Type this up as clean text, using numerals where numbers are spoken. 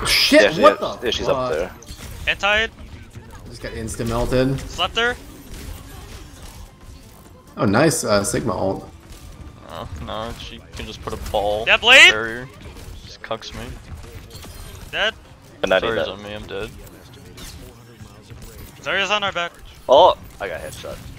Shit, what the Yeah, she's fuck? up there. Anti. Just got insta melted. Slept her. Oh, nice Sigma ult. Oh, no, she can just put a ball. Yeah, Blade! Barrier. Just cucks me. Dead. But not Sorry's even. on me, I'm dead. Zarya's on our back. Oh, I got headshot.